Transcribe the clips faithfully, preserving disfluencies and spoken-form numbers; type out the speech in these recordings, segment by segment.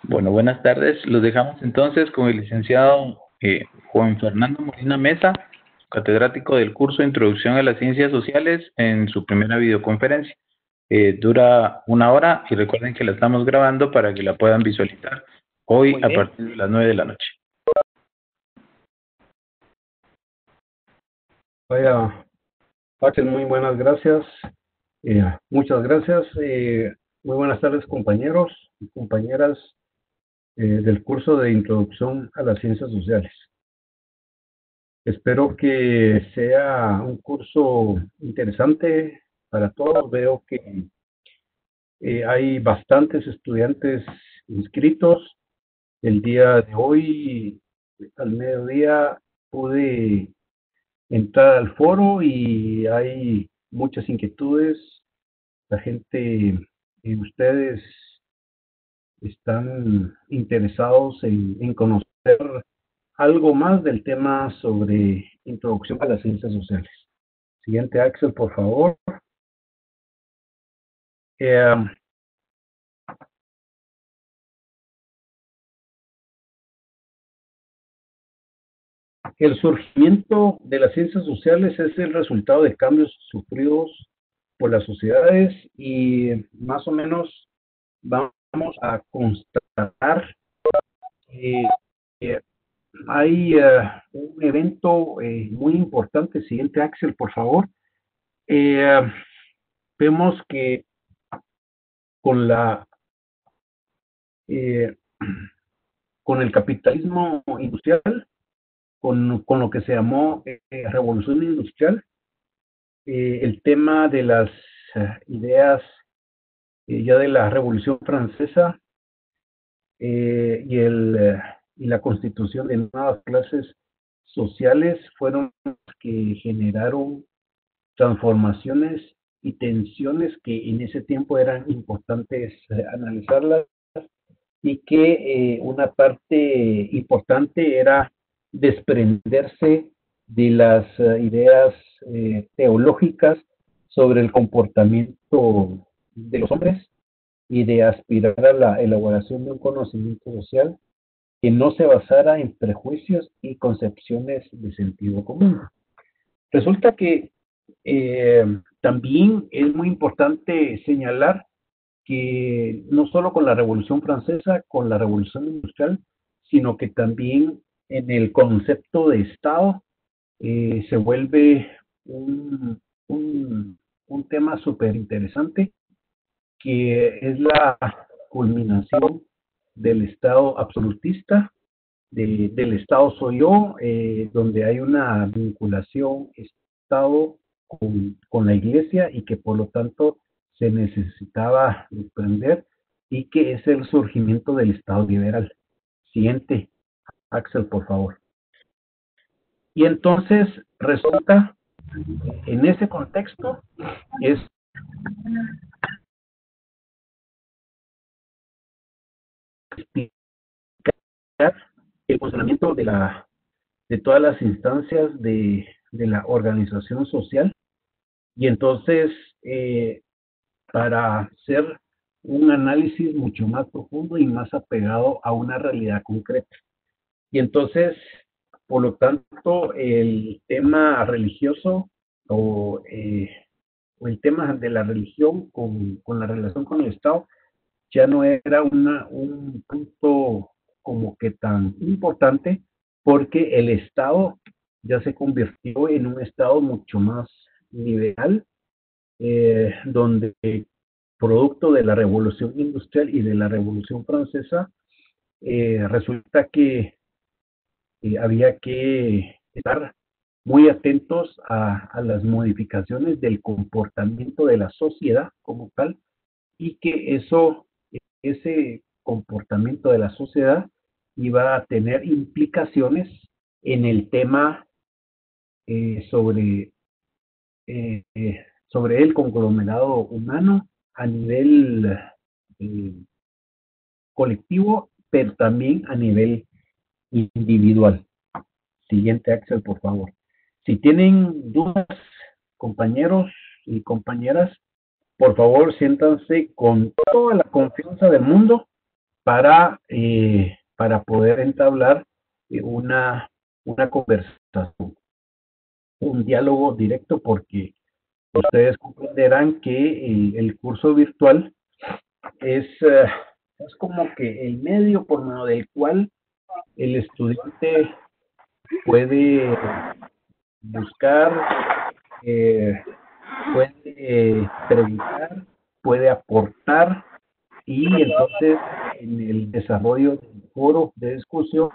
Bueno, buenas tardes. Los dejamos entonces con el licenciado eh, Juan Fernando Molina Mesa, catedrático del curso Introducción a las Ciencias Sociales, en su primera videoconferencia. Eh, dura una hora y recuerden que la estamos grabando para que la puedan visualizar hoy Muy a bien. partir de las nueve de la noche. Vaya, Axel, muy buenas gracias. Eh, muchas gracias. Eh, muy buenas tardes, compañeros y compañeras eh, del curso de Introducción a las Ciencias Sociales. Espero que sea un curso interesante para todos. Veo que eh, hay bastantes estudiantes inscritos. El día de hoy, al mediodía, pude entrar al foro y hay muchas inquietudes. La gente y ustedes están interesados en, en conocer algo más del tema sobre introducción a las ciencias sociales. Siguiente, Axel, por favor. Eh, el surgimiento de las ciencias sociales es el resultado de cambios sufridos por las sociedades y más o menos vamos a constatar que eh, hay uh, un evento eh, muy importante. Siguiente, Axel, por favor. Eh, vemos que con la eh, con el capitalismo industrial, con, con lo que se llamó eh, revolución industrial, eh, el tema de las uh, ideas eh, ya de la Revolución Francesa eh, y, el, uh, y la constitución de nuevas clases sociales fueron las que generaron transformaciones y tensiones que en ese tiempo eran importantes eh, analizarlas y que eh, una parte importante era desprenderse de las uh, ideas eh, teológicas sobre el comportamiento de los hombres y de aspirar a la elaboración de un conocimiento social que no se basara en prejuicios y concepciones de sentido común. Resulta que eh, también es muy importante señalar que no solo con la Revolución Francesa, con la Revolución Industrial, sino que también en el concepto de Estado eh, se vuelve un, un, un tema súper interesante, que es la culminación del Estado absolutista, de, del Estado soy yo, eh, donde hay una vinculación Estado con, con la Iglesia y que por lo tanto se necesitaba desprender y que es el surgimiento del Estado liberal. Siguiente, Axel, por favor. Y entonces resulta, en ese contexto, es explicar el funcionamiento de, la, de todas las instancias de, de la organización social y entonces eh, para hacer un análisis mucho más profundo y más apegado a una realidad concreta. Y entonces, por lo tanto, el tema religioso o, eh, o el tema de la religión con, con, la relación con el Estado ya no era una, un punto como que tan importante porque el Estado ya se convirtió en un Estado mucho más liberal, eh, donde producto de la revolución industrial y de la revolución francesa, eh, resulta que eh, había que estar muy atentos a, a, las modificaciones del comportamiento de la sociedad como tal y que eso, ese comportamiento de la sociedad iba a tener implicaciones en el tema eh, sobre, eh, eh, sobre el conglomerado humano a nivel eh, colectivo, pero también a nivel individual. Siguiente, Axel, por favor. Si tienen dudas, compañeros y compañeras, por favor, siéntanse con toda la confianza del mundo para, eh, para poder entablar eh, una, una conversación, un diálogo directo, porque ustedes comprenderán que eh, el curso virtual es, eh, es como que el medio por medio del cual el estudiante puede buscar, eh, puede eh, preguntar, puede aportar, y entonces en el desarrollo del foro de discusión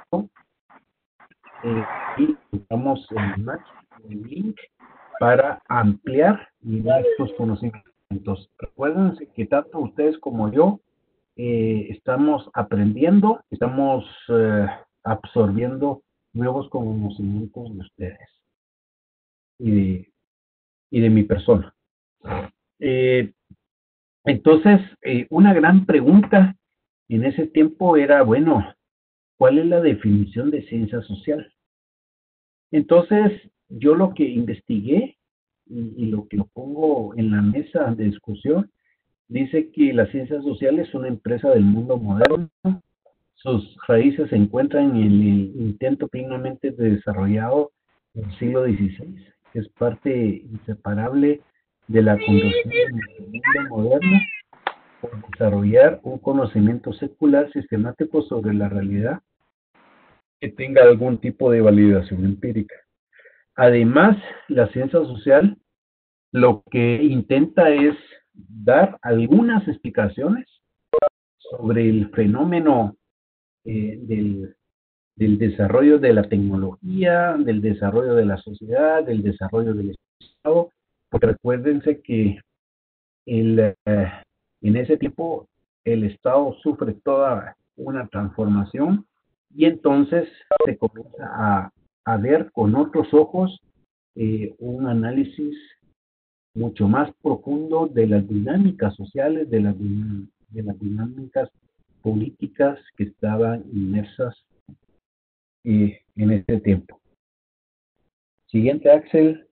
eh, y usamos el match, el link, para ampliar nuestros conocimientos. Recuérdense que tanto ustedes como yo eh, estamos aprendiendo, estamos eh, absorbiendo nuevos conocimientos de ustedes y de, y de mi persona. Eh, entonces, eh, una gran pregunta en ese tiempo era, bueno, ¿cuál es la definición de ciencia social? Entonces, yo lo que investigué y, y lo que lo pongo en la mesa de discusión, dice que la ciencia social es una empresa del mundo moderno. Sus raíces se encuentran en el intento plenamente desarrollado del siglo dieciséis, que es parte inseparable de la conducción del mundo moderno por desarrollar un conocimiento secular sistemático sobre la realidad que tenga algún tipo de validación empírica. Además, la ciencia social lo que intenta es dar algunas explicaciones sobre el fenómeno eh, del, del desarrollo de la tecnología, del desarrollo de la sociedad, del desarrollo del Estado, porque recuérdense que el, eh, en ese tiempo el Estado sufre toda una transformación y entonces se comienza a, a ver con otros ojos eh, un análisis mucho más profundo de las dinámicas sociales, de las, de las dinámicas políticas que estaban inmersas eh, en este tiempo. Siguiente, Axel.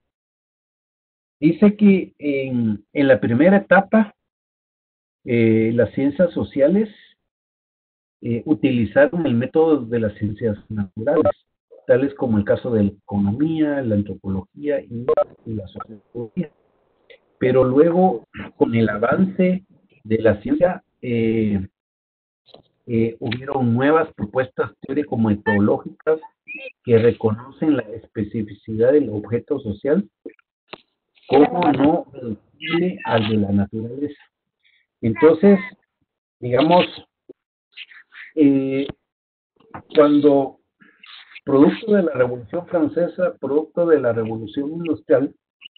Dice que en, en la primera etapa, eh, las ciencias sociales eh, utilizaron el método de las ciencias naturales, tales como el caso de la economía, la antropología y, y la sociología. Pero luego, con el avance de la ciencia, eh, eh, hubieron nuevas propuestas teórico-metodológicas que reconocen la especificidad del objeto social como no reducible al de la naturaleza. Entonces, digamos, eh, cuando producto de la Revolución Francesa, producto de la Revolución Industrial,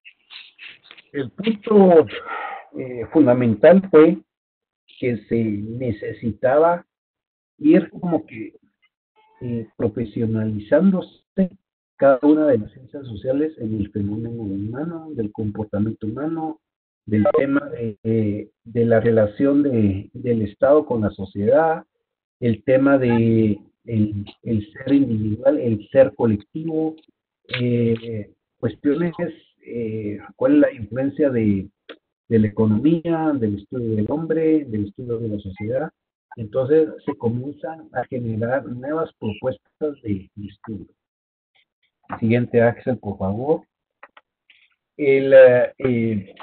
el punto eh, fundamental fue que se necesitaba ir como que eh, profesionalizándose cada una de las ciencias sociales en el fenómeno humano, del comportamiento humano, del tema de, de, de la relación de, del Estado con la sociedad, el tema de el, el ser individual, el ser colectivo, eh, cuestiones, eh, cuál es la influencia de, de la economía, del estudio del hombre, del estudio de la sociedad. Entonces se comienzan a generar nuevas propuestas de, de estudio. Siguiente, Axel, por favor. El, eh,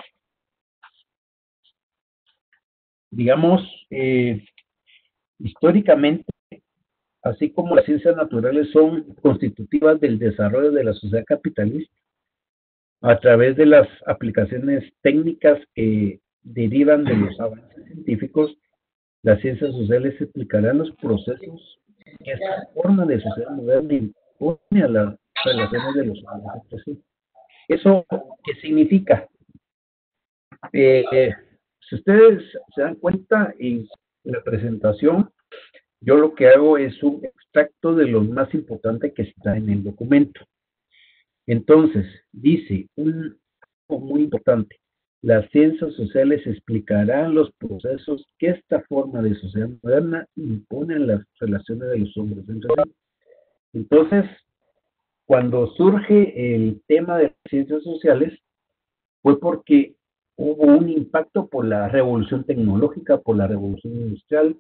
digamos, eh, históricamente, así como las ciencias naturales son constitutivas del desarrollo de la sociedad capitalista, a través de las aplicaciones técnicas que derivan de los avances científicos, las ciencias sociales explicarán los procesos que esta forma de sociedad moderna impone a las relaciones de los humanos entre sí. ¿Eso qué significa? Eh, eh, si ustedes se dan cuenta en la presentación, yo lo que hago es un extracto de lo más importante que está en el documento. Entonces, dice, un muy importante, las ciencias sociales explicarán los procesos que esta forma de sociedad moderna impone en las relaciones de los hombres entre sí. Entonces, cuando surge el tema de las ciencias sociales, fue porque hubo un impacto por la revolución tecnológica, por la revolución industrial,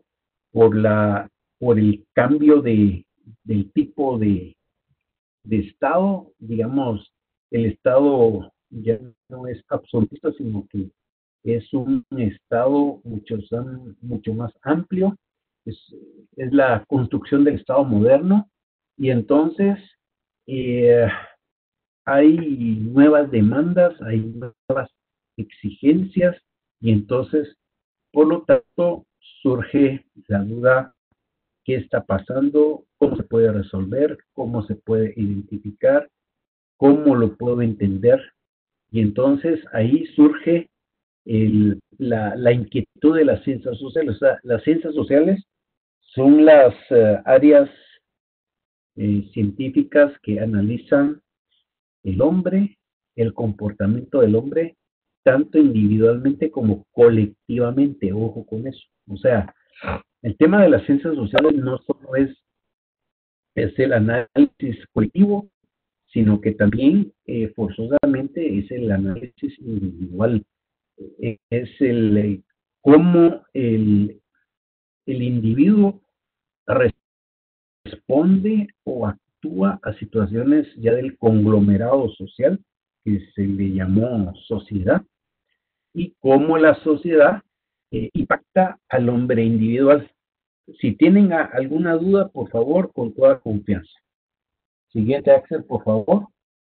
por, la, por el cambio de, del tipo de, de Estado, digamos, el Estado ya no es absolutista, sino que es un Estado mucho, mucho más amplio, es, es la construcción del Estado moderno, y entonces eh, hay nuevas demandas, hay nuevas exigencias, y entonces, por lo tanto, surge la duda: ¿qué está pasando? ¿Cómo se puede resolver? ¿Cómo se puede identificar? ¿Cómo lo puedo entender? Y entonces ahí surge el, la, la, inquietud de las ciencias sociales. O sea, las ciencias sociales son las uh, áreas eh, científicas que analizan el hombre, el comportamiento del hombre, tanto individualmente como colectivamente. Ojo con eso. O sea, el tema de las ciencias sociales no solo es, es el análisis colectivo, sino que también eh, forzosamente es el análisis individual. Eh, es el eh, cómo el, el individuo responde o actúa a situaciones ya del conglomerado social que se le llamó sociedad, y cómo la sociedad eh, impacta al hombre individual. Si tienen a, alguna duda, por favor, con toda confianza. Siguiente, Axel, por favor.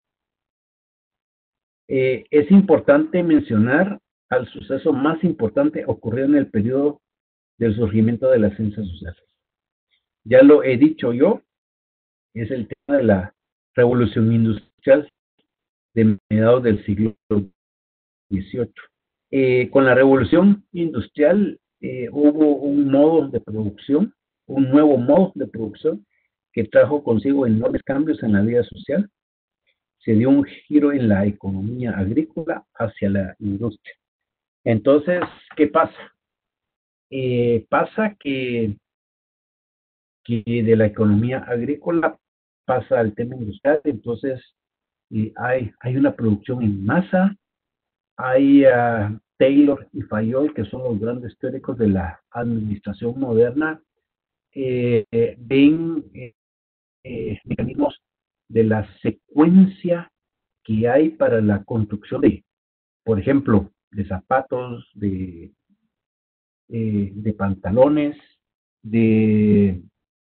Eh, es importante mencionar al suceso más importante ocurrido en el periodo del surgimiento de las ciencias sociales. Ya lo he dicho yo, es el tema de la revolución industrial de mediados del siglo dieciocho. Eh, con la revolución industrial eh, hubo un modo de producción, un nuevo modo de producción que trajo consigo enormes cambios en la vida social. Se dio un giro en la economía agrícola hacia la industria. Entonces, ¿qué pasa? Eh, pasa que, que de la economía agrícola pasa al tema industrial. Entonces eh, hay, hay una producción en masa, hay uh, Taylor y Fayol, que son los grandes teóricos de la administración moderna, eh, eh, ven eh, eh, mecanismos de la secuencia que hay para la construcción de, por ejemplo, de zapatos, de, eh, de pantalones, de,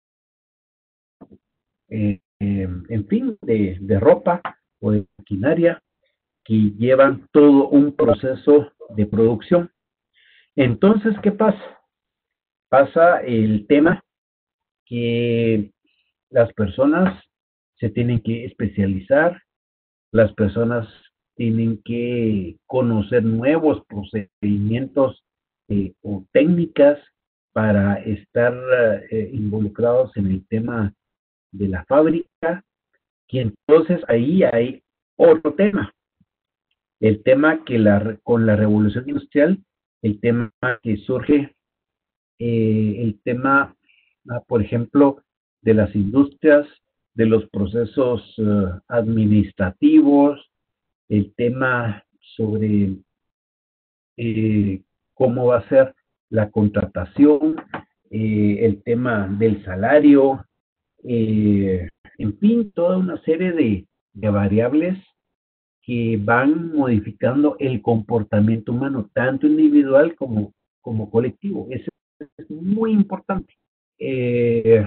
eh, eh, en fin, de, de ropa o de maquinaria, que llevan todo un proceso de producción. Entonces, ¿qué pasa? Pasa el tema que las personas se tienen que especializar, las personas tienen que conocer nuevos procedimientos eh, o técnicas para estar eh, involucrados en el tema de la fábrica, y entonces ahí hay otro tema, el tema que la, con la revolución industrial, el tema que surge, eh, el tema, ah, por ejemplo, de las industrias, de los procesos uh, administrativos, el tema sobre eh, cómo va a ser la contratación, eh, el tema del salario, eh, en fin, toda una serie de, de variables que van modificando el comportamiento humano, tanto individual como, como colectivo. Eso es muy importante. Eh,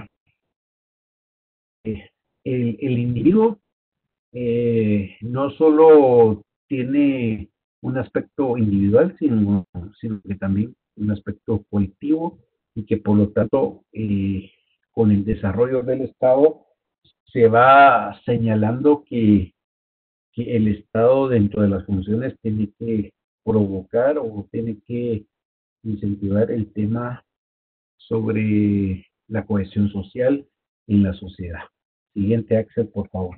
el, el individuo eh, no solo tiene un aspecto individual, sino, sino que también un aspecto colectivo, y que por lo tanto eh, con el desarrollo del Estado se va señalando que, que el Estado dentro de las funciones tiene que provocar o tiene que incentivar el tema sobre la cohesión social en la sociedad. Siguiente, Axel, por favor.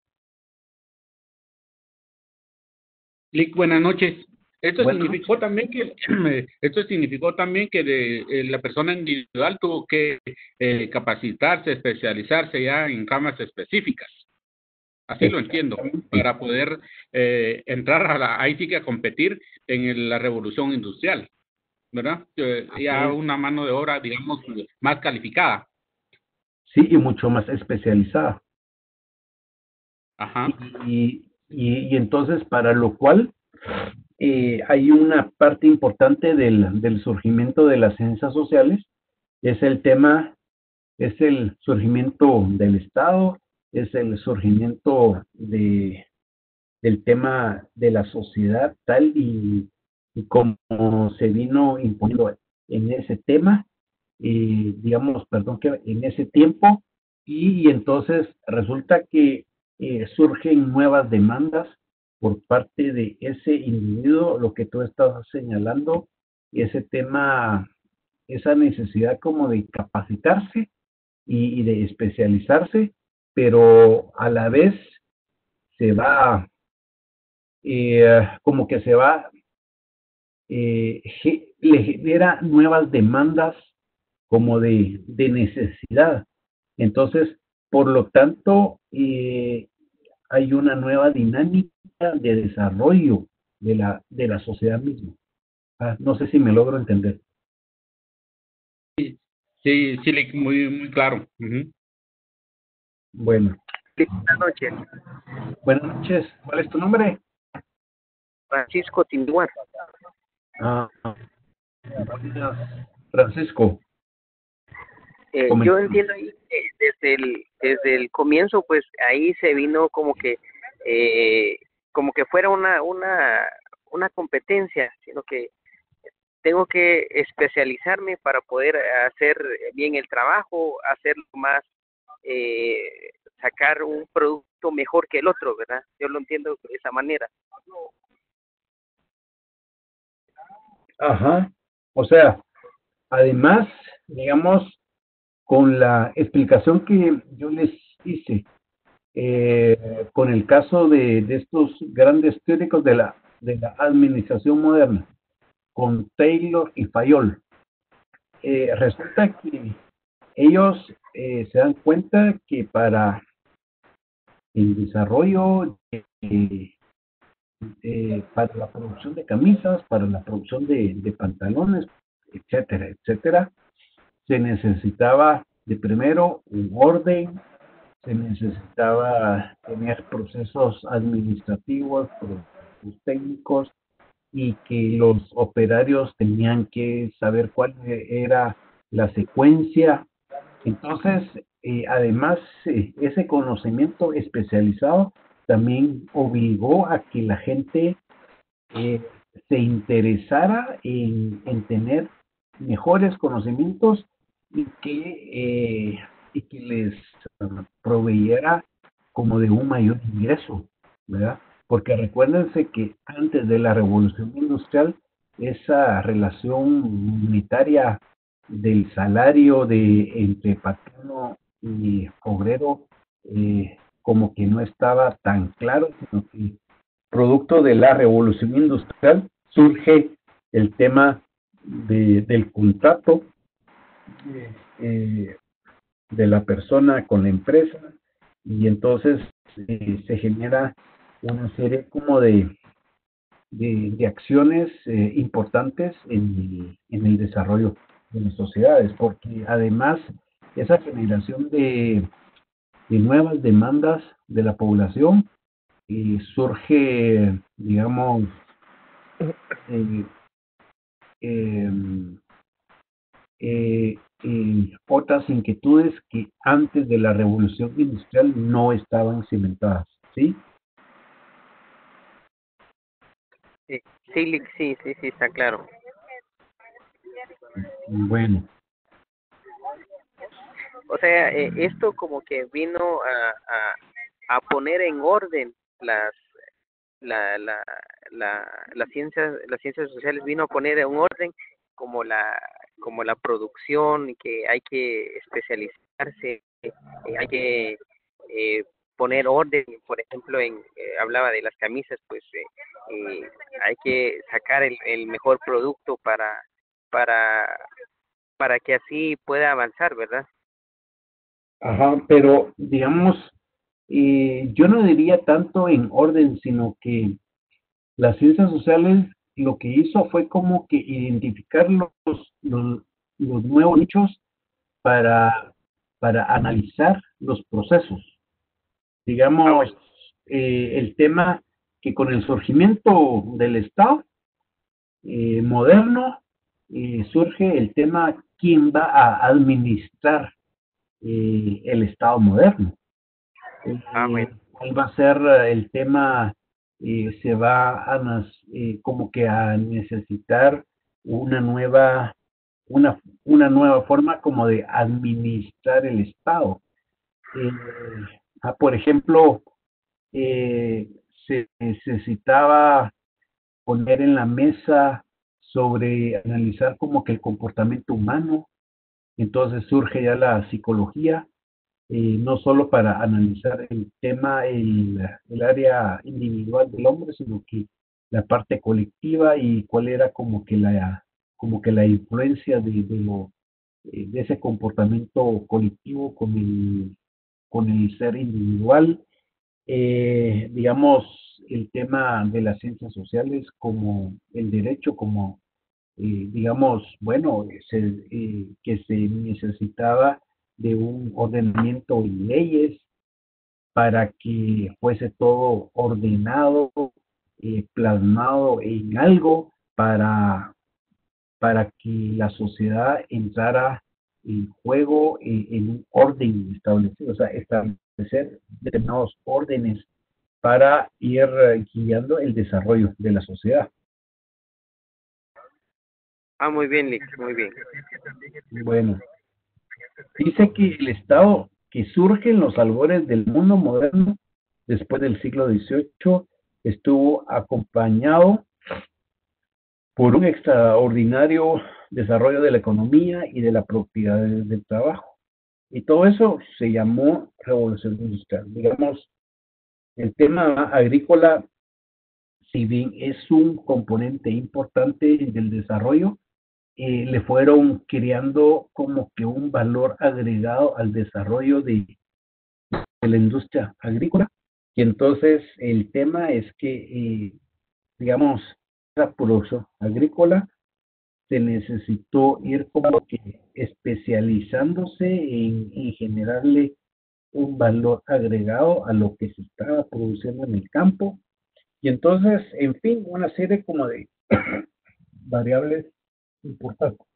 Lick, buenas noches. Esto bueno. significó también que esto significó también que de, eh, la persona individual tuvo que eh, capacitarse, especializarse ya en ramas específicas. Así lo entiendo, para poder eh, entrar a la, ahí sí que a competir en el, la revolución industrial. ¿verdad? Eh, ya una mano de obra, digamos, más calificada. Sí, y mucho más especializada. Ajá. Y, y, y entonces, para lo cual, eh, hay una parte importante del, del surgimiento de las ciencias sociales, es el tema, es el surgimiento del Estado, es el surgimiento de, del tema de la sociedad tal y, y como se vino imponiendo en ese tema, y digamos, perdón, que en ese tiempo, y, y entonces resulta que eh, surgen nuevas demandas por parte de ese individuo, lo que tú estás señalando, ese tema, esa necesidad como de capacitarse y, y de especializarse, pero a la vez se va, eh, como que se va, eh, ge- le genera nuevas demandas como de, de necesidad. Entonces, por lo tanto, eh, hay una nueva dinámica de desarrollo de la, de la sociedad misma. Ah, no sé si me logro entender. Sí, sí, sí, muy, muy claro. Uh-huh. Bueno. Sí, buenas noches. Buenas noches. ¿Cuál es tu nombre? Francisco Tinduar. Ah, buenas, Francisco. Eh, yo entiendo ahí que desde el, desde el comienzo, pues ahí se vino como que, eh, como que fuera una, una, una competencia, sino que tengo que especializarme para poder hacer bien el trabajo, hacerlo más, eh, sacar un producto mejor que el otro, ¿verdad? Yo lo entiendo de esa manera. Ajá. O sea, además, digamos, con la explicación que yo les hice, eh, con el caso de, de estos grandes teóricos de la, de la administración moderna, con Taylor y Fayol, eh, resulta que ellos eh, se dan cuenta que para el desarrollo, eh, eh, para la producción de camisas, para la producción de, de pantalones, etcétera, etcétera, se necesitaba de primero un orden, se necesitaba tener procesos administrativos, procesos técnicos, y que los operarios tenían que saber cuál era la secuencia. Entonces, eh, además, eh, ese conocimiento especializado también obligó a que la gente eh, se interesara en, en tener mejores conocimientos y que, eh, y que les uh, proveyera como de un mayor ingreso, ¿verdad? Porque recuérdense que antes de la revolución industrial, esa relación monetaria del salario de entre patrono y obrero eh, como que no estaba tan claro, sino que producto de la revolución industrial surge el tema de, del contrato eh, de la persona con la empresa, y entonces eh, se genera una serie como de, de, de acciones eh, importantes en, en el desarrollo de las sociedades, porque además esa generación de, de nuevas demandas de la población eh, surge, digamos, eh, eh, eh, eh, otras inquietudes que antes de la revolución industrial no estaban cimentadas, ¿sí? Sí, sí, sí, sí, sí, está claro. Bueno. O sea, eh, esto como que vino a, a, a poner en orden las la, la, la, las ciencias las ciencias sociales, vino a poner en orden como la como la producción, y que hay que especializarse, eh, hay que eh, poner orden. Por ejemplo, en eh, hablaba de las camisas, pues eh, eh, hay que sacar el, el mejor producto para para para que así pueda avanzar, ¿verdad? Ajá, pero digamos, eh, yo no diría tanto en orden, sino que las ciencias sociales lo que hizo fue como que identificar los, los, los nuevos nichos para, para analizar los procesos. Digamos, eh, el tema que con el surgimiento del Estado eh, moderno eh, surge el tema quién va a administrar eh, el Estado moderno. Eh, Ah, bueno. ¿Cuál va a ser el tema? Eh, se va a eh, como que a necesitar una nueva una, una nueva forma como de administrar el Estado. Eh, ah, por ejemplo, eh, se necesitaba poner en la mesa sobre analizar como que el comportamiento humano. Entonces surge ya la psicología, eh, no solo para analizar el tema, el, el área individual del hombre, sino que la parte colectiva y cuál era como que la, como que la influencia de, de, lo, eh, de ese comportamiento colectivo con el, con el ser individual. Eh, digamos, el tema de las ciencias sociales como el derecho, como, eh, digamos, bueno, se, eh, que se necesitaba de un ordenamiento y leyes para que fuese todo ordenado, eh, plasmado en algo para, para que la sociedad entrara en juego eh, en un orden establecido, o sea, establecer determinados órdenes para ir eh, guiando el desarrollo de la sociedad. Ah, muy bien, Lick, muy bien. Bueno, dice que el Estado que surge en los albores del mundo moderno después del siglo dieciocho estuvo acompañado por un extraordinario desarrollo de la economía y de la propiedad del trabajo. Y todo eso se llamó revolución industrial. Digamos, el tema agrícola, si bien es un componente importante del desarrollo, eh, le fueron creando como que un valor agregado al desarrollo de, de la industria agrícola. Y entonces el tema es que, eh, digamos, la producción agrícola se necesitó ir como que especializándose en, en generarle un valor agregado a lo que se estaba produciendo en el campo. Y entonces, en fin, una serie como de variables importantes.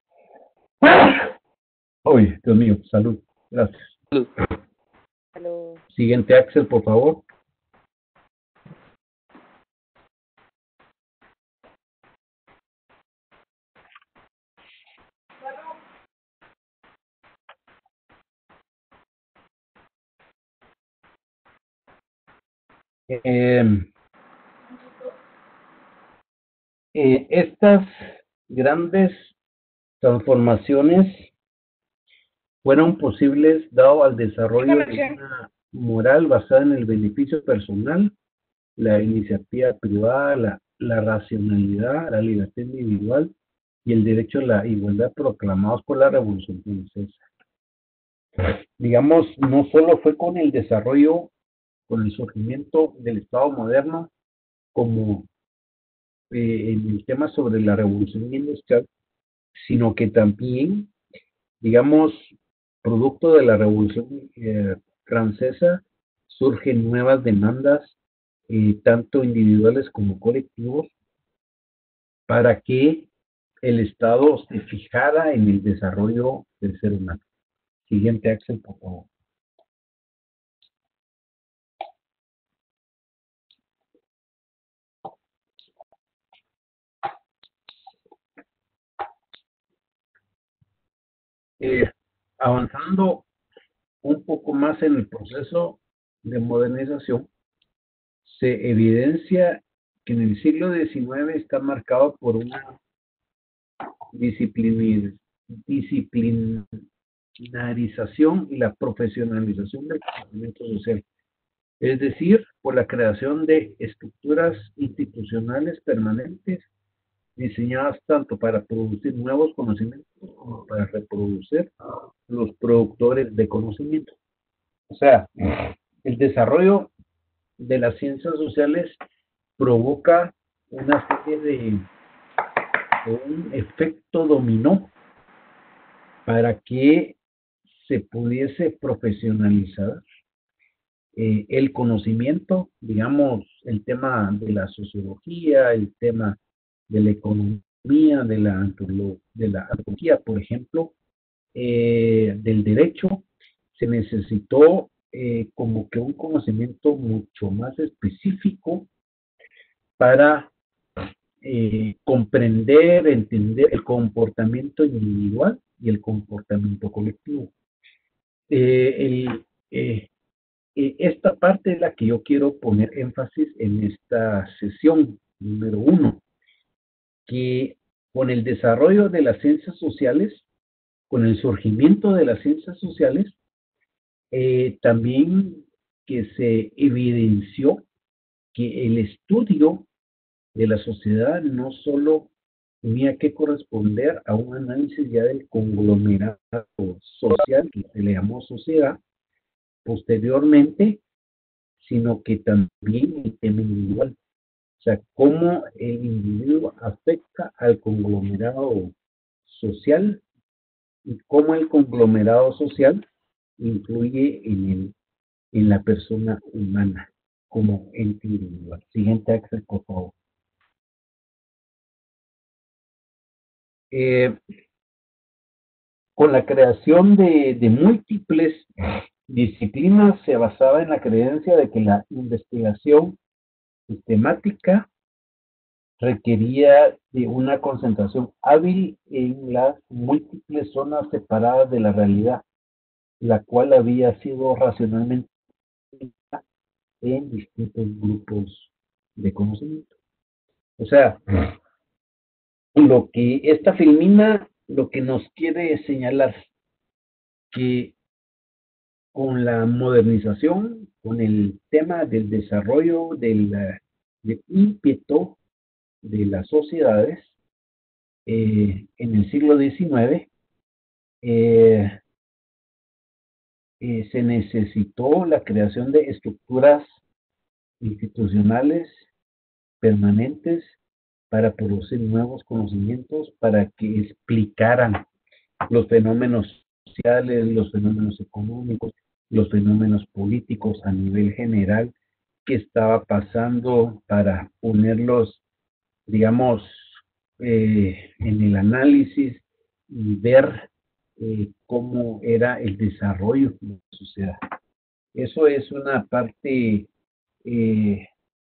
Uy, Dios mío, salud. Gracias. Hello. Siguiente, Axel, por favor. Eh, eh, estas grandes transformaciones fueron posibles dado al desarrollo de una moral basada en el beneficio personal, la iniciativa privada, la, la racionalidad, la libertad individual y el derecho a la igualdad proclamados por la Revolución Francesa. Digamos, no solo fue con el desarrollo, con el surgimiento del Estado moderno, como eh, en el tema sobre la Revolución Industrial, sino que también, digamos, producto de la Revolución eh, Francesa, surgen nuevas demandas, eh, tanto individuales como colectivos, para que el Estado se fijara en el desarrollo del ser humano. Siguiente, Axel, por favor. Eh, avanzando un poco más en el proceso de modernización, se evidencia que en el siglo diecinueve está marcado por una disciplin disciplinarización y la profesionalización del conocimiento social, es decir, por la creación de estructuras institucionales permanentes diseñadas tanto para producir nuevos conocimientos como para reproducir los productores de conocimiento. O sea, el desarrollo de las ciencias sociales provoca una serie de, un efecto dominó para que se pudiese profesionalizar eh, el conocimiento, digamos, el tema de la sociología, el tema de la economía, de la, antropolo- de la antropología, por ejemplo, eh, del derecho, se necesitó eh, como que un conocimiento mucho más específico para eh, comprender, entender el comportamiento individual y el comportamiento colectivo. Eh, el, eh, eh, esta parte es la que yo quiero poner énfasis en esta sesión número uno, que con el desarrollo de las ciencias sociales, con el surgimiento de las ciencias sociales, eh, también que se evidenció que el estudio de la sociedad no solo tenía que corresponder a un análisis ya del conglomerado social que se le llamó sociedad posteriormente, sino que también el tema individual. O sea, cómo el individuo afecta al conglomerado social y cómo el conglomerado social influye en, el, en la persona humana como ente individual. Siguiente, Axel, por favor. Eh, con la creación de, de múltiples disciplinas se basaba en la creencia de que la investigación sistemática requería de una concentración hábil en las múltiples zonas separadas de la realidad, la cual había sido racionalmente en distintos grupos de conocimiento. O sea, lo que esta filmina lo que nos quiere señalar que con la modernización, con el tema del desarrollo del, del ímpetu de las sociedades eh, en el siglo diecinueve, eh, eh, se necesitó la creación de estructuras institucionales permanentes para producir nuevos conocimientos, para que explicaran los fenómenos sociales, los fenómenos económicos, los fenómenos políticos a nivel general que estaba pasando, para ponerlos, digamos, eh, en el análisis y ver eh, cómo era el desarrollo de la sociedad. Eso es una parte eh,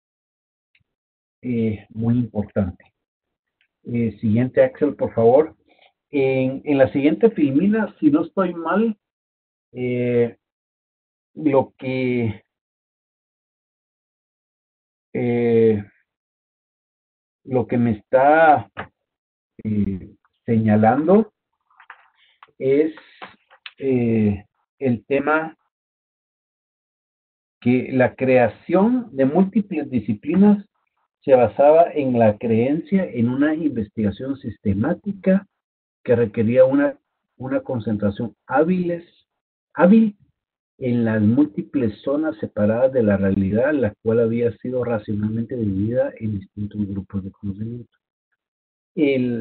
eh, muy importante. Eh, siguiente, Axel, por favor. En, en la siguiente filmina, si no estoy mal, eh, lo que eh, lo que me está eh, señalando es eh, el tema que la creación de múltiples disciplinas se basaba en la creencia en una investigación sistemática que requería una, una concentración hábiles, hábil en las múltiples zonas separadas de la realidad, la cual había sido racionalmente dividida en distintos grupos de conocimiento. El,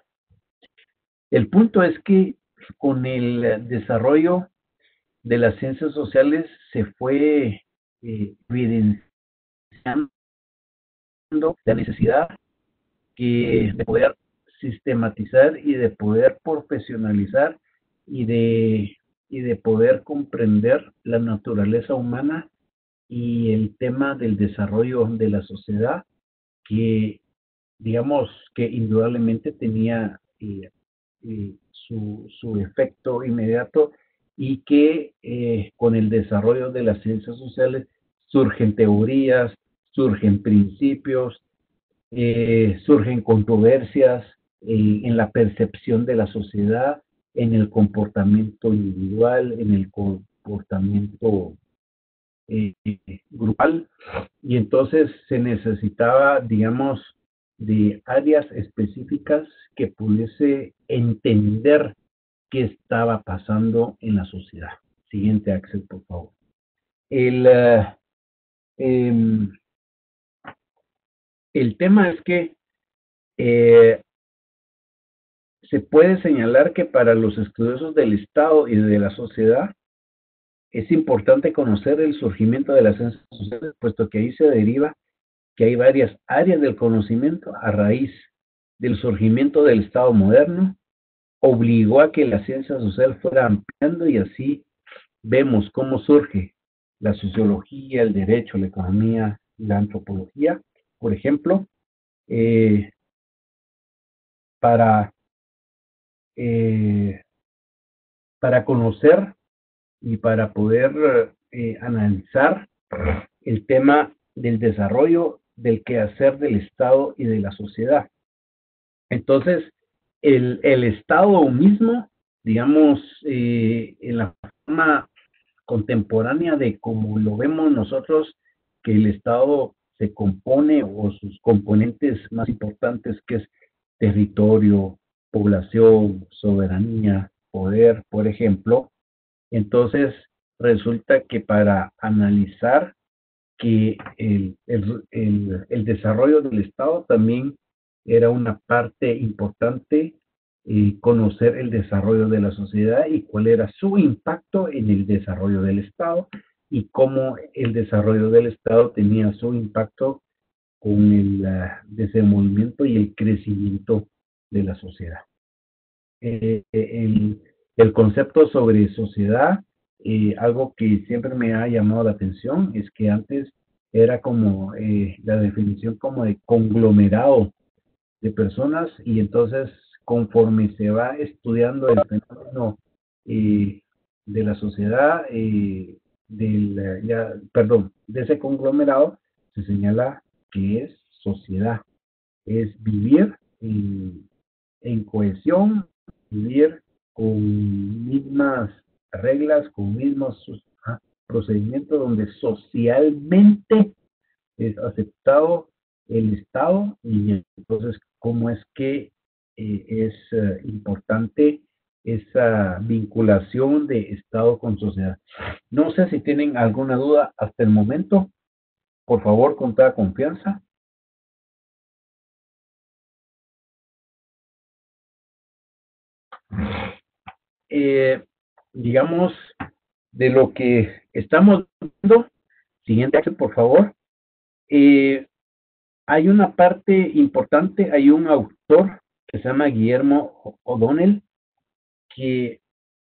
el punto es que con el desarrollo de las ciencias sociales se fue eh, evidenciando la necesidad que, de poder sistematizar y de poder profesionalizar y de, y de poder comprender la naturaleza humana y el tema del desarrollo de la sociedad, que digamos que indudablemente tenía eh, eh, su, su efecto inmediato, y que eh, con el desarrollo de las ciencias sociales surgen teorías, surgen principios, eh, surgen controversias eh, en la percepción de la sociedad, en el comportamiento individual, en el comportamiento eh, grupal, y entonces se necesitaba, digamos, de áreas específicas que pudiese entender qué estaba pasando en la sociedad. Siguiente, Axel, por favor. El, uh, eh, el tema es que eh, se puede señalar que para los estudiosos del Estado y de la sociedad es importante conocer el surgimiento de las ciencias sociales, puesto que ahí se deriva que hay varias áreas del conocimiento a raíz del surgimiento del Estado moderno, obligó a que la ciencia social fuera ampliando y así vemos cómo surge la sociología, el derecho, la economía, la antropología, por ejemplo, eh, para, eh, para conocer y para poder eh, analizar el tema del desarrollo del quehacer del Estado y de la sociedad. Entonces, el, el Estado mismo, digamos, eh, en la forma contemporánea de como lo vemos nosotros, que el Estado se compone o sus componentes más importantes, que es territorio, población, soberanía, poder, por ejemplo. Entonces, resulta que para analizar que el, el, el, el desarrollo del Estado también era una parte importante, eh, conocer el desarrollo de la sociedad y cuál era su impacto en el desarrollo del Estado y cómo el desarrollo del Estado tenía su impacto con el uh, desenvolvimiento y el crecimiento de la sociedad. Eh, el, el concepto sobre sociedad, eh, algo que siempre me ha llamado la atención es que antes era como eh, la definición como de conglomerado de personas y entonces conforme se va estudiando el fenómeno eh, de la sociedad, eh, del, ya, perdón, de ese conglomerado se señala que es sociedad, es vivir en, en cohesión, vivir con mismas reglas, con mismos ah, procedimientos donde socialmente es aceptado el Estado y entonces cómo es que eh, es uh, importante esa vinculación de Estado con sociedad. No sé si tienen alguna duda hasta el momento. Por favor, con toda confianza. Eh, digamos, de lo que estamos viendo, siguiente, por favor. Eh, hay una parte importante, hay un autor que se llama Guillermo O'Donnell, que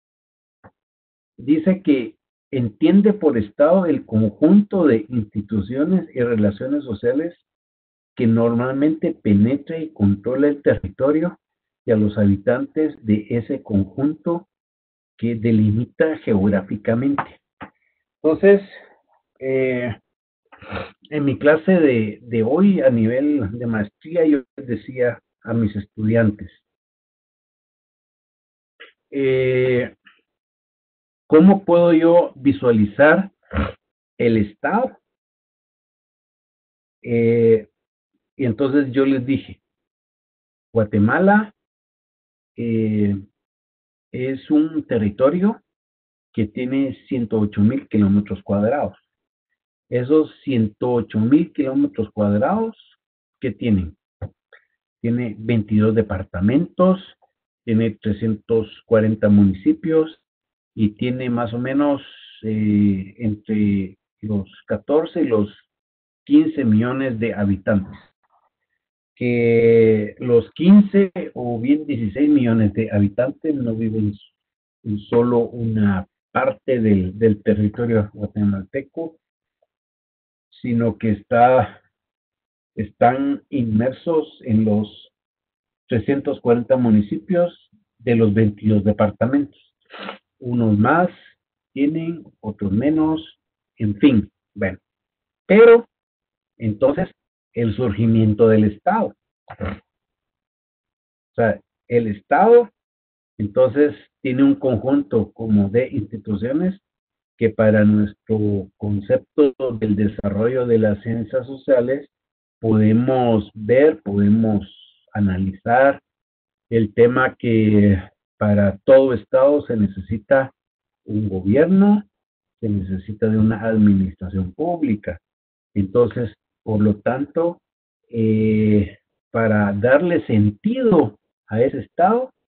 dice que entiende por Estado el conjunto de instituciones y relaciones sociales que normalmente penetra y controla el territorio y a los habitantes de ese conjunto que delimita geográficamente. Entonces, eh, en mi clase de, de hoy a nivel de maestría, yo les decía a mis estudiantes, eh, ¿cómo puedo yo visualizar el Estado? Eh, y entonces yo les dije, Guatemala eh, es un territorio que tiene ciento ocho mil kilómetros cuadrados. Esos ciento ocho mil kilómetros cuadrados, ¿qué tienen? Tiene veintidós departamentos, tiene trescientos cuarenta municipios y tiene más o menos eh, entre los catorce y los quince millones de habitantes. Que los quince o bien dieciséis millones de habitantes no viven en solo una parte del, del territorio guatemalteco, sino que está, están inmersos en los trescientos cuarenta municipios de los veintidós departamentos. Unos más tienen, otros menos, en fin, bueno. Pero, entonces, el surgimiento del Estado. O sea, el Estado, entonces, tiene un conjunto como de instituciones que para nuestro concepto del desarrollo de las ciencias sociales podemos ver, podemos analizar el tema que para todo Estado se necesita un gobierno, se necesita de una administración pública. Entonces, por lo tanto, eh, para darle sentido a ese Estado,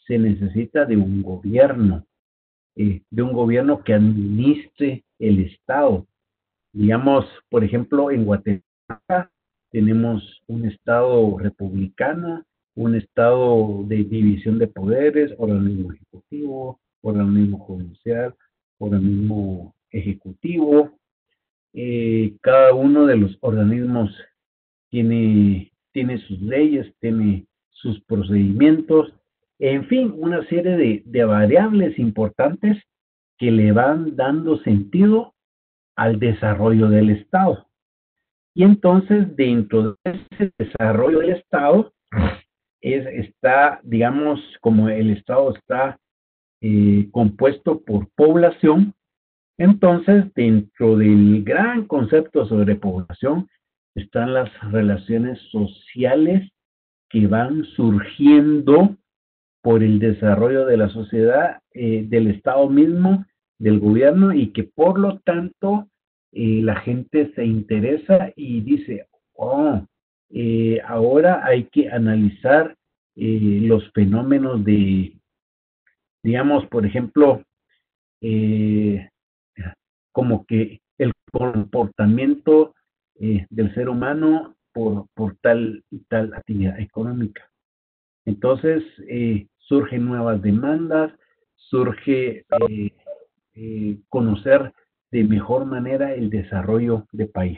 se necesita de un gobierno, eh, de un gobierno que administre el Estado. Digamos, por ejemplo, en Guatemala tenemos un Estado republicano, un Estado de división de poderes, organismo ejecutivo, organismo judicial, organismo ejecutivo. Eh, cada uno de los organismos tiene, tiene sus leyes, tiene sus procedimientos, en fin, una serie de, de variables importantes que le van dando sentido al desarrollo del Estado. Y entonces, dentro de ese desarrollo del Estado, es, está, digamos, como el Estado está eh, compuesto por población, entonces, dentro del gran concepto sobre población, están las relaciones sociales que van surgiendo por el desarrollo de la sociedad, eh, del Estado mismo, del gobierno, y que por lo tanto eh, la gente se interesa y dice, oh, eh, ahora hay que analizar eh, los fenómenos de, digamos, por ejemplo, eh, como que el comportamiento eh, del ser humano por, por tal y tal actividad económica. Entonces, eh, surgen nuevas demandas, surge eh, eh, conocer de mejor manera el desarrollo de país.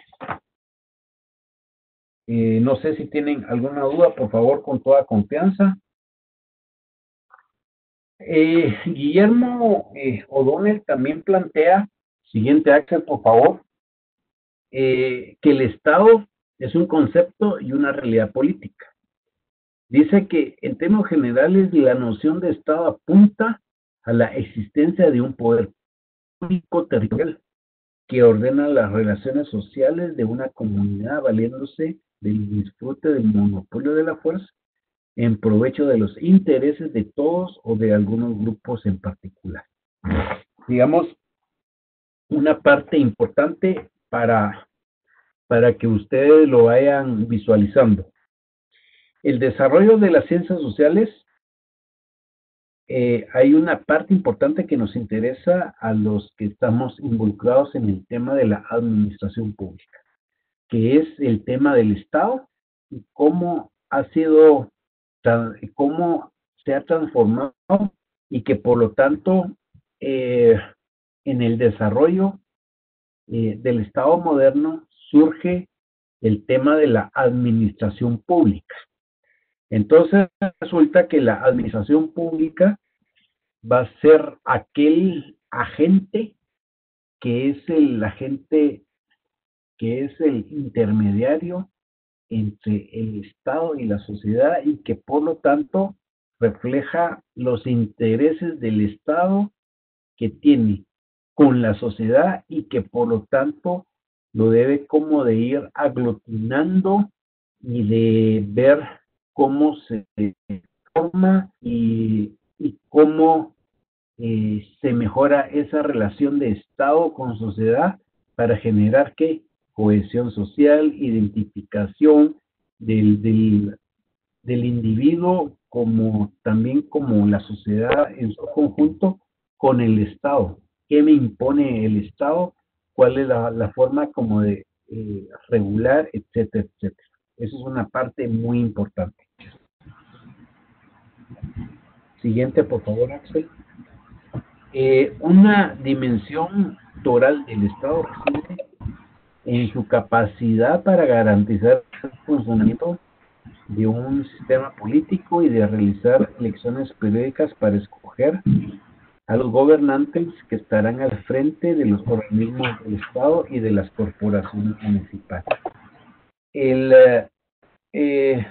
Eh, no sé si tienen alguna duda, por favor, con toda confianza. Eh, Guillermo eh, O'Donnell también plantea, siguiente Axel, por favor, eh, que el Estado es un concepto y una realidad política. Dice que en términos generales la noción de Estado apunta a la existencia de un poder público territorial que ordena las relaciones sociales de una comunidad valiéndose del disfrute del monopolio de la fuerza en provecho de los intereses de todos o de algunos grupos en particular. Digamos, una parte importante para, para que ustedes lo vayan visualizando. El desarrollo de las ciencias sociales, eh, hay una parte importante que nos interesa a los que estamos involucrados en el tema de la administración pública, que es el tema del Estado y cómo ha sido, cómo se ha transformado y que por lo tanto eh, en el desarrollo eh, del Estado moderno surge el tema de la administración pública. Entonces resulta que la administración pública va a ser aquel agente que es el agente, que es el intermediario entre el Estado y la sociedad y que por lo tanto refleja los intereses del Estado que tiene con la sociedad y que por lo tanto lo debe como de ir aglutinando y de ver cómo se forma y, y cómo eh, se mejora esa relación de Estado con sociedad para generar ¿qué? Cohesión social, identificación del, del, del individuo como también como la sociedad en su conjunto con el Estado. ¿Qué me impone el Estado? ¿Cuál es la, la forma como de eh, regular, etcétera, etcétera? Eso es una parte muy importante. Siguiente, por favor, Axel. Eh, una dimensión toral del Estado reside en su capacidad para garantizar el funcionamiento de un sistema político y de realizar elecciones periódicas para escoger a los gobernantes que estarán al frente de los organismos del Estado y de las corporaciones municipales. El, eh,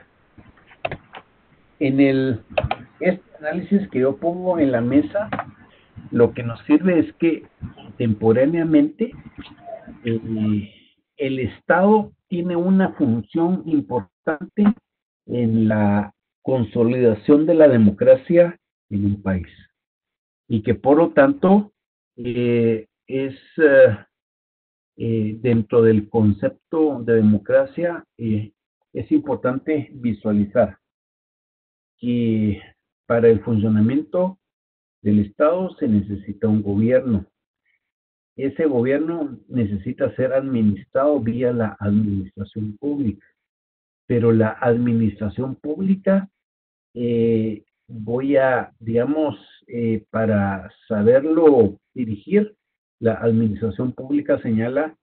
en el, este análisis que yo pongo en la mesa, lo que nos sirve es que contemporáneamente el, el Estado tiene una función importante en la consolidación de la democracia en un país y que por lo tanto eh, es eh, eh, dentro del concepto de democracia eh, es importante visualizar que para el funcionamiento del Estado se necesita un gobierno. Ese gobierno necesita ser administrado vía la administración pública, pero la administración pública, eh, voy a, digamos, eh, para saberlo dirigir, la administración pública señala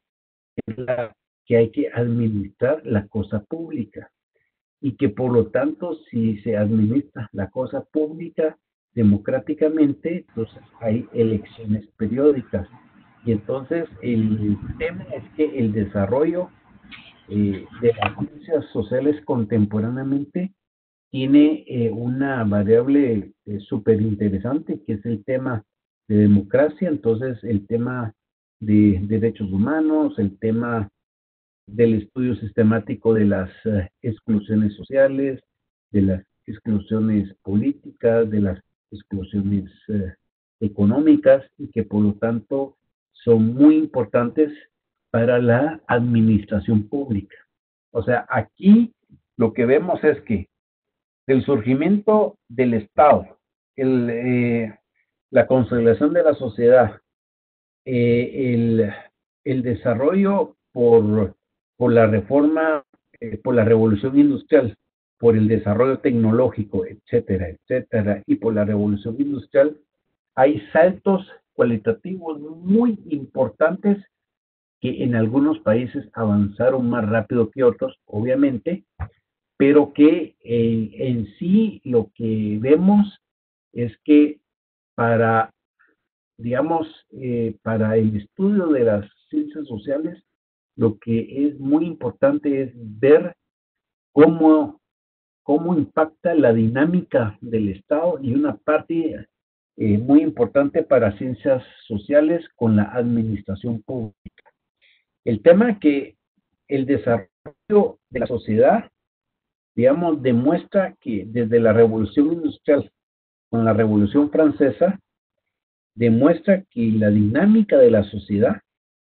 que hay que administrar la cosa pública y que por lo tanto si se administra la cosa pública democráticamente, entonces hay elecciones periódicas. Y entonces el tema es que el desarrollo eh, de las ciencias sociales contemporáneamente tiene eh, una variable eh, súper interesante, que es el tema de democracia, entonces el tema de derechos humanos, el tema del estudio sistemático de las uh, exclusiones sociales, de las exclusiones políticas, de las exclusiones uh, económicas, y que por lo tanto son muy importantes para la administración pública. O sea, aquí lo que vemos es que del surgimiento del Estado, el, eh, la consolidación de la sociedad, eh, el, el desarrollo por, por la reforma, eh, por la revolución industrial, por el desarrollo tecnológico, etcétera, etcétera, y por la revolución industrial, hay saltos cualitativos muy importantes que en algunos países avanzaron más rápido que otros, obviamente, pero que eh, en sí lo que vemos es que para, digamos, eh, para el estudio de las ciencias sociales, lo que es muy importante es ver cómo, cómo impacta la dinámica del Estado, y una parte eh, muy importante para ciencias sociales con la administración pública. El tema que el desarrollo de la sociedad, digamos, demuestra que desde la Revolución Industrial con la Revolución Francesa, demuestra que la dinámica de la sociedad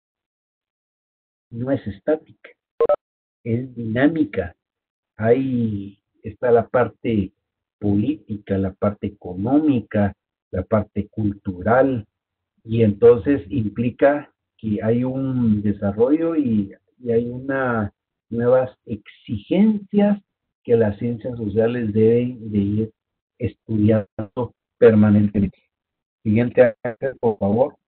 no es estática, es dinámica. Ahí está la parte política, la parte económica, la parte cultural, y entonces implica que hay un desarrollo y, y hay una nuevas exigencias que las ciencias sociales deben de ir estudiando permanentemente. Siguiente, por favor.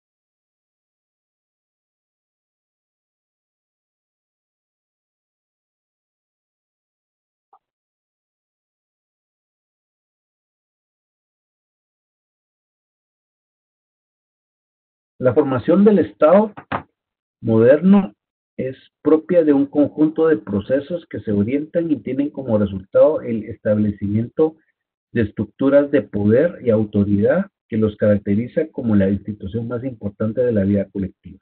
La formación del Estado moderno es propia de un conjunto de procesos que se orientan y tienen como resultado el establecimiento de estructuras de poder y autoridad que los caracteriza como la institución más importante de la vida colectiva.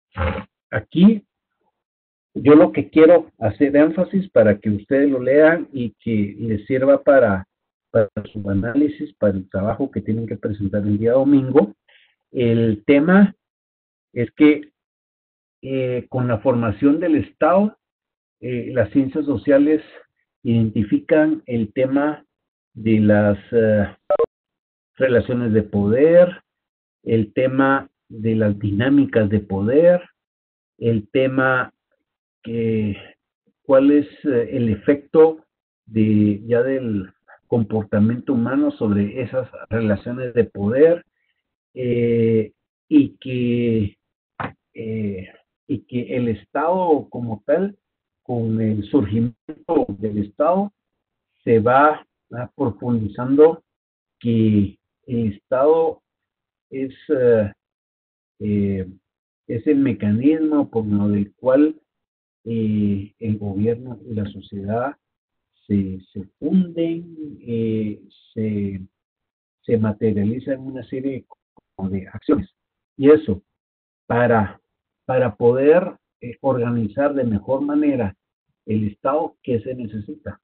Aquí yo lo que quiero hacer énfasis para que ustedes lo lean y que les sirva para, para su análisis, para el trabajo que tienen que presentar el día domingo. El tema es que eh, con la formación del Estado, eh, las ciencias sociales identifican el tema de las uh, relaciones de poder, el tema de las dinámicas de poder, el tema que cuál es uh, el efecto de ya del comportamiento humano sobre esas relaciones de poder, eh, y que eh, y que el Estado como tal, con el surgimiento del Estado, se va uh, profundizando que el Estado es, uh, eh, es el mecanismo por medio del cual eh, el gobierno y la sociedad se, se funden, eh, se, se materializan en una serie de acciones. Y eso, para, para poder eh, organizar de mejor manera el Estado, ¿qué se necesita?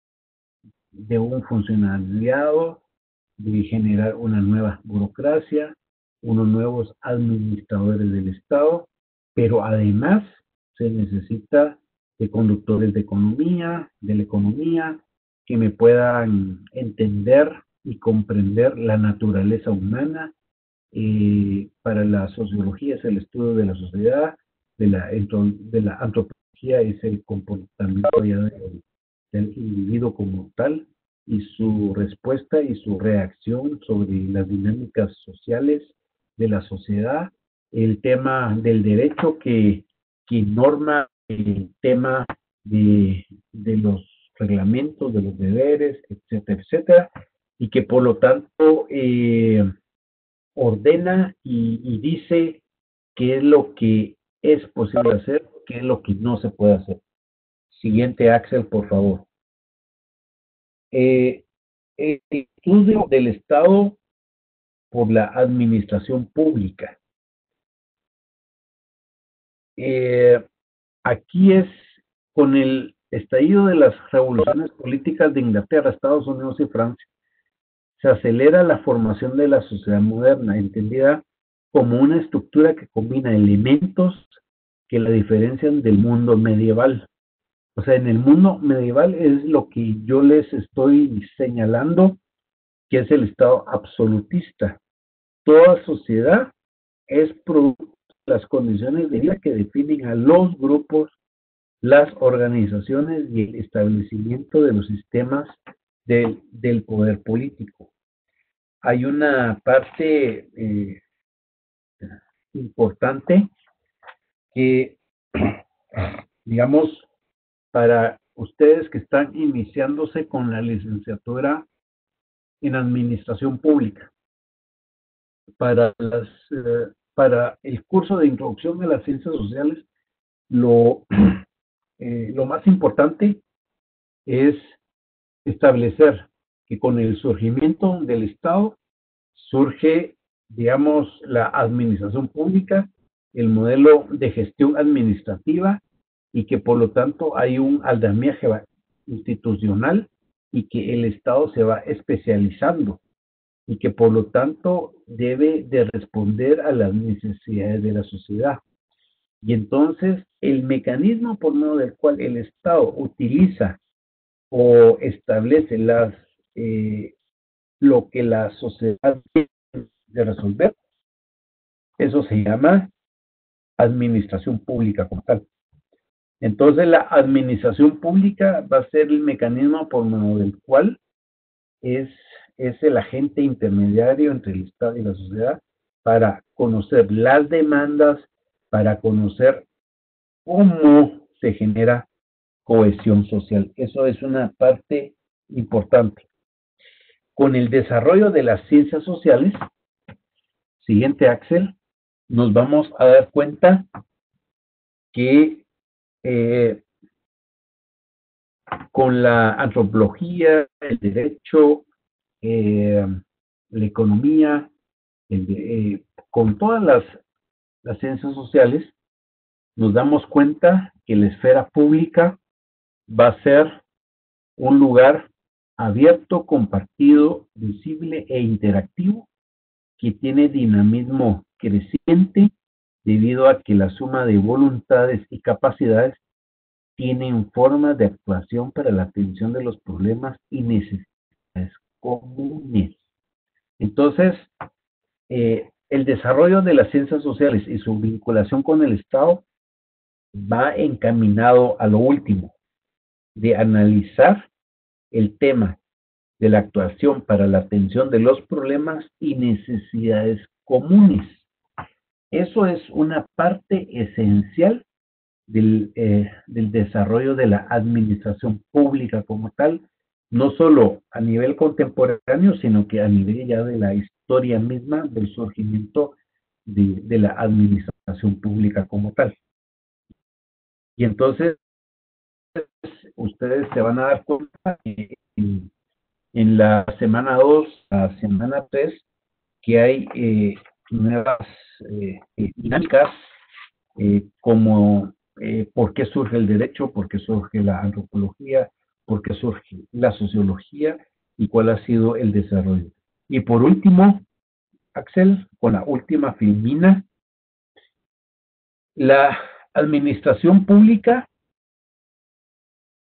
De un funcionariado, de generar una nueva burocracia, unos nuevos administradores del Estado, pero además se necesita de conductores de economía, de la economía, que me puedan entender y comprender la naturaleza humana. Eh, para la sociología es el estudio de la sociedad, de la, de la antropología es el comportamiento ya del, del individuo como tal, y su respuesta y su reacción sobre las dinámicas sociales de la sociedad, el tema del derecho que, que norma el tema de, de los reglamentos, de los deberes, etcétera, etcétera, y que por lo tanto eh, ordena y, y dice qué es lo que es posible hacer, qué es lo que no se puede hacer. Siguiente, Axel, por favor. Eh, el estudio del Estado por la administración pública. Eh, aquí es con el estallido de las revoluciones políticas de Inglaterra, Estados Unidos y Francia, se acelera la formación de la sociedad moderna, entendida como una estructura que combina elementos que la diferencian del mundo medieval. O sea, en el mundo medieval es lo que yo les estoy señalando, que es el Estado absolutista. Toda sociedad es producto de las condiciones de vida que definen a los grupos, las organizaciones y el establecimiento de los sistemas del, del poder político. Hay una parte eh, importante que, digamos, para ustedes que están iniciándose con la licenciatura en administración pública, para, las, eh, para el curso de introducción de las ciencias sociales, lo, eh, lo más importante es establecer que con el surgimiento del Estado surge, digamos, la administración pública, el modelo de gestión administrativa, y que por lo tanto hay un andamiaje institucional y que el Estado se va especializando y que por lo tanto debe de responder a las necesidades de la sociedad. Y entonces el mecanismo por medio del cual el Estado utiliza o establece las, eh, lo que la sociedad tiene de resolver, eso se llama administración pública como tal. Entonces la administración pública va a ser el mecanismo por medio del cual es, es el agente intermediario entre el Estado y la sociedad para conocer las demandas, para conocer cómo se genera cohesión social. Eso es una parte importante. Con el desarrollo de las ciencias sociales, siguiente, Axel, nos vamos a dar cuenta que eh, con la antropología, el derecho, eh, la economía, el de, eh, con todas las, las ciencias sociales, nos damos cuenta que la esfera pública va a ser un lugar abierto, compartido, visible e interactivo, que tiene dinamismo creciente debido a que la suma de voluntades y capacidades tienen formas de actuación para la atención de los problemas y necesidades comunes. Entonces, eh, el desarrollo de las ciencias sociales y su vinculación con el Estado va encaminado a lo último, de analizar el tema de la actuación para la atención de los problemas y necesidades comunes. Eso es una parte esencial del, eh, del desarrollo de la administración pública como tal, no solo a nivel contemporáneo, sino que a nivel ya de la historia misma del surgimiento de, de la administración pública como tal. Y entonces, ustedes se van a dar cuenta que en, en la semana dos, la semana tres, que hay eh, nuevas eh, dinámicas, eh, como eh, por qué surge el derecho, por qué surge la antropología, por qué surge la sociología y cuál ha sido el desarrollo. Y por último, Axel, con la última filmina, la administración pública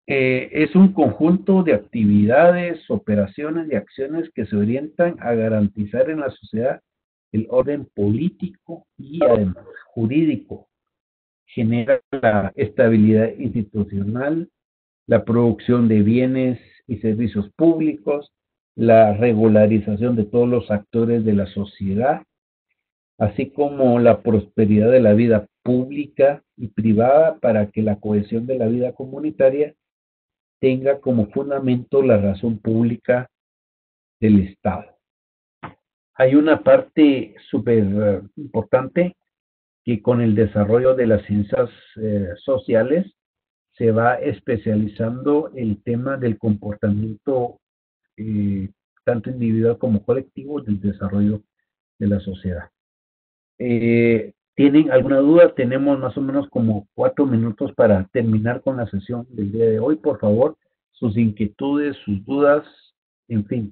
eh, es un conjunto de actividades, operaciones y acciones que se orientan a garantizar en la sociedad el orden político y además jurídico. Genera la estabilidad institucional, la producción de bienes y servicios públicos, la regularización de todos los actores de la sociedad, así como la prosperidad de la vida pública y privada para que la cohesión de la vida comunitaria tenga como fundamento la razón pública del Estado. Hay una parte súper eh, importante que con el desarrollo de las ciencias eh, sociales se va especializando el tema del comportamiento eh, tanto individual como colectivo del desarrollo de la sociedad. Eh, ¿Tienen alguna duda? Tenemos más o menos como cuatro minutos para terminar con la sesión del día de hoy. Por favor, sus inquietudes, sus dudas, en fin.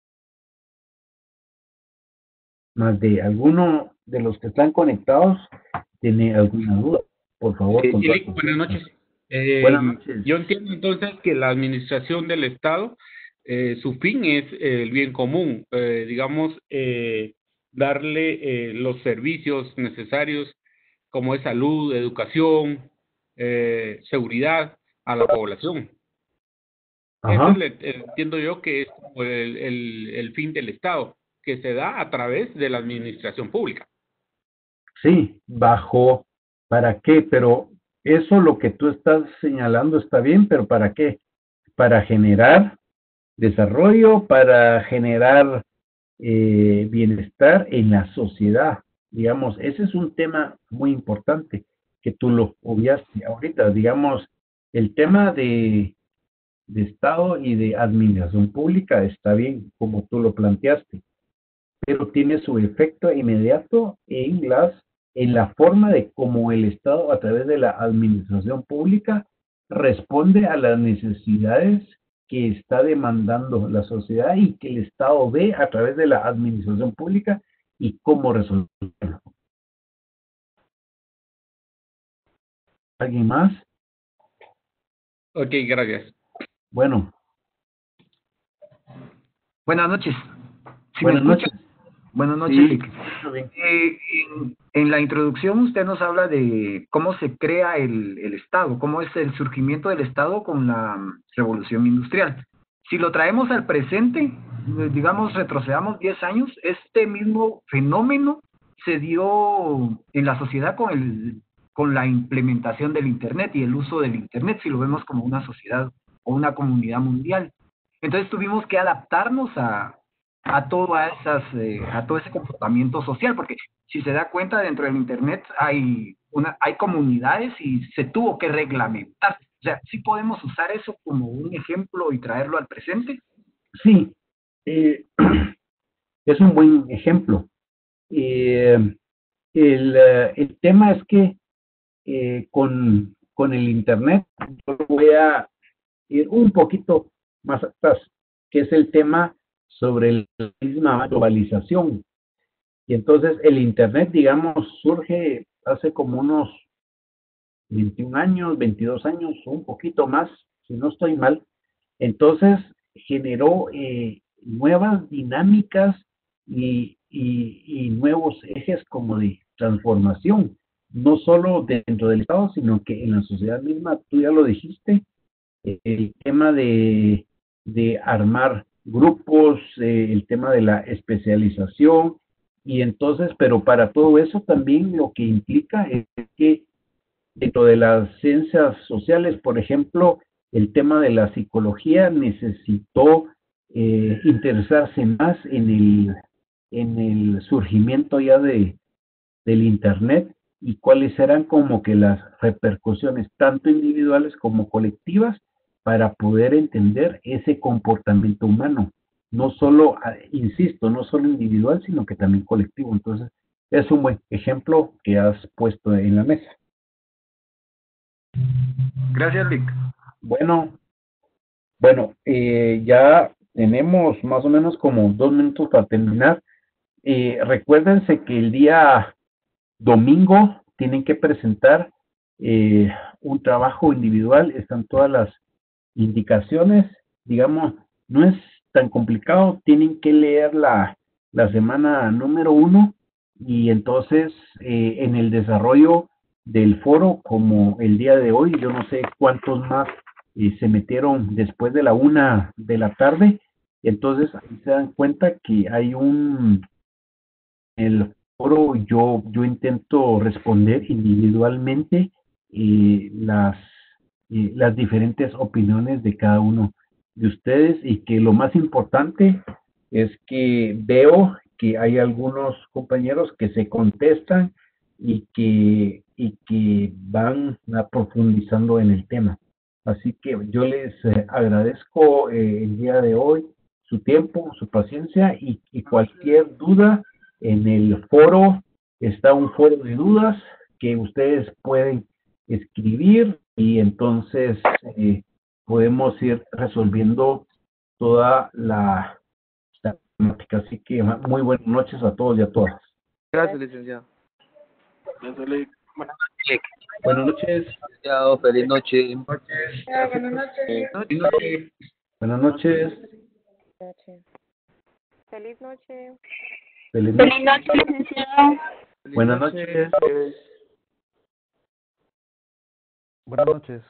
Más de alguno de los que están conectados tiene alguna duda. Por favor. Sí, sí, buenas noches. Eh, buenas noches. Yo entiendo entonces que la administración del Estado, eh, su fin es eh, el bien común, eh, digamos, eh, darle eh, los servicios necesarios como es salud, educación, eh, seguridad a la población. Eso le, entiendo yo que es como el, el, el fin del Estado, que se da a través de la administración pública. Sí, bajo, ¿para qué? Pero eso lo que tú estás señalando está bien, pero ¿para qué? Para generar desarrollo, para generar eh, bienestar en la sociedad. Digamos, ese es un tema muy importante que tú lo obviaste ahorita. Digamos, el tema de, de Estado y de administración pública está bien, como tú lo planteaste, pero tiene su efecto inmediato en las en la forma de cómo el Estado a través de la administración pública responde a las necesidades que está demandando la sociedad y que el Estado ve a través de la administración pública y cómo resolverlo. ¿Alguien más? Ok, gracias. Bueno. Buenas noches. ¿Sí Buenas noches. Buenas noches, sí, Lick. Eh, en, en la introducción usted nos habla de cómo se crea el, el Estado, cómo es el surgimiento del Estado con la Revolución Industrial. Si lo traemos al presente, digamos, retrocedamos diez años, este mismo fenómeno se dio en la sociedad con, el, con la implementación del Internet y el uso del Internet, si lo vemos como una sociedad o una comunidad mundial. Entonces tuvimos que adaptarnos a... a todo a esas eh, a todo ese comportamiento social, porque si se da cuenta dentro del Internet hay una hay comunidades y se tuvo que reglamentar. O sea, ¿sí podemos usar eso como un ejemplo y traerlo al presente? Sí, eh, es un buen ejemplo. Eh, el, el tema es que eh, con, con el Internet, yo voy a ir un poquito más atrás, que es el tema sobre la misma globalización. Y entonces el Internet, digamos, surge hace como unos veintiún años, veintidós años, un poquito más, si no estoy mal. Entonces generó eh, nuevas dinámicas y, y, y nuevos ejes como de transformación, no solo dentro del Estado, sino que en la sociedad misma, tú ya lo dijiste, eh, el tema de, de armar grupos, eh, el tema de la especialización, y entonces, pero para todo eso también lo que implica es que dentro de las ciencias sociales, por ejemplo, el tema de la psicología necesitó eh, interesarse más en el, en el surgimiento ya de, del Internet y cuáles eran como que las repercusiones tanto individuales como colectivas para poder entender ese comportamiento humano, no solo, insisto, no solo individual, sino que también colectivo. Entonces, es un buen ejemplo que has puesto en la mesa. Gracias, Lick. Bueno, bueno, eh, ya tenemos más o menos como dos minutos para terminar. Eh, recuérdense que el día domingo tienen que presentar eh, un trabajo individual, están todas las indicaciones, digamos, no es tan complicado, tienen que leer la, la semana número uno y entonces eh, en el desarrollo del foro, como el día de hoy, yo no sé cuántos más eh, se metieron después de la una de la tarde, entonces ahí se dan cuenta que hay un, el foro yo, yo intento responder individualmente eh, las, eh, las diferentes opiniones de cada uno de ustedes y que lo más importante es que veo que hay algunos compañeros que se contestan y que, y que van a profundizando en el tema. Así que yo les eh, agradezco eh, el día de hoy su tiempo, su paciencia y, y cualquier duda en el foro está un foro de dudas que ustedes pueden escribir y entonces eh, podemos ir resolviendo toda la, la temática. Así que muy buenas noches a todos y a todas. Gracias, licenciado. Gracias, Lick. Buenas noches. Licenciado, feliz noche. Ah, buenas noches. Buenas noches. Buenas noches. Feliz noche. Feliz Feliz noche. noche, licenciado. Buenas noches. Buenas noches.